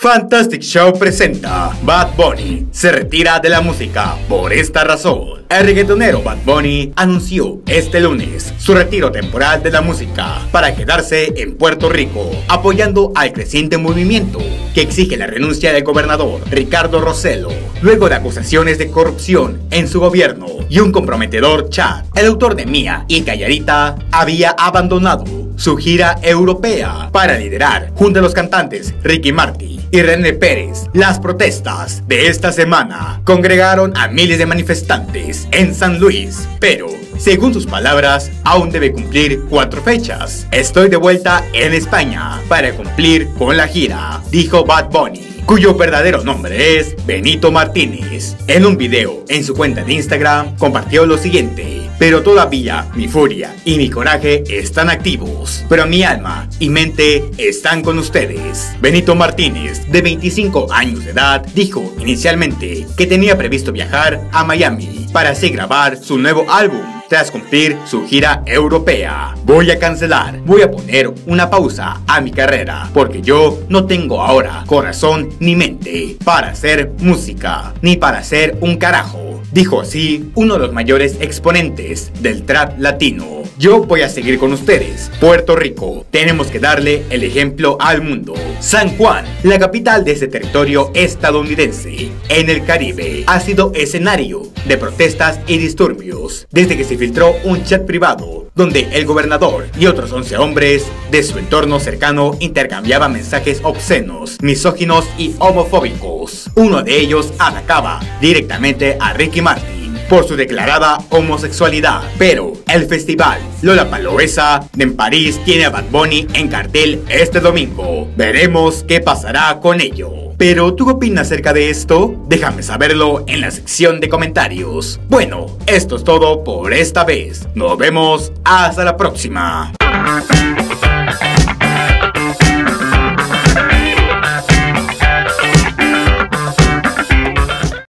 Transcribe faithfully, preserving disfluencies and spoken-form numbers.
Fantastic Show presenta Bad Bunny se retira de la música por esta razón. El reggaetonero Bad Bunny anunció este lunes su retiro temporal de la música para quedarse en Puerto Rico, apoyando al creciente movimiento que exige la renuncia del gobernador Ricardo Rossello, luego de acusaciones de corrupción en su gobierno y un comprometedor chat. El autor de Mía y Calladita había abandonado su gira europea para liderar, junto a los cantantes Ricky Martin y René Pérez, las protestas de esta semana. Congregaron a miles de manifestantes en San Luis, pero según sus palabras, aún debe cumplir cuatro fechas. Estoy de vuelta en España para cumplir con la gira, dijo Bad Bunny, cuyo verdadero nombre es Benito Martínez. En un video en su cuenta de Instagram compartió lo siguiente: pero todavía mi furia y mi coraje están activos, pero mi alma y mente están con ustedes. Benito Martínez, de veinticinco años de edad, dijo inicialmente que tenía previsto viajar a Miami para así grabar su nuevo álbum tras cumplir su gira europea. Voy a cancelar, voy a poner una pausa a mi carrera, porque yo no tengo ahora corazón ni mente para hacer música, ni para hacer un carajo, dijo así uno de los mayores exponentes del trap latino. Yo voy a seguir con ustedes, Puerto Rico. Tenemos que darle el ejemplo al mundo. San Juan, la capital de este territorio estadounidense en el Caribe, ha sido escenario de protestas y disturbios desde que se filtró un chat privado donde el gobernador y otros once hombres de su entorno cercano intercambiaban mensajes obscenos, misóginos y homofóbicos. Uno de ellos atacaba directamente a Ricky Martin por su declarada homosexualidad. Pero el festival Lollapalooza en París tiene a Bad Bunny en cartel este domingo. Veremos qué pasará con ello. Pero ¿tú qué opinas acerca de esto? Déjame saberlo en la sección de comentarios. Bueno, esto es todo por esta vez. Nos vemos hasta la próxima.